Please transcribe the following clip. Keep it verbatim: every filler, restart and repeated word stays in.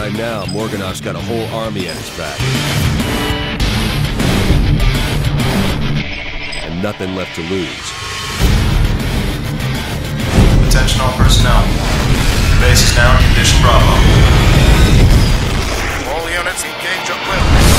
By now, Morganov's got a whole army at his back. And nothing left to lose. Attention all personnel. The base is now in condition Bravo. All units engage uplift.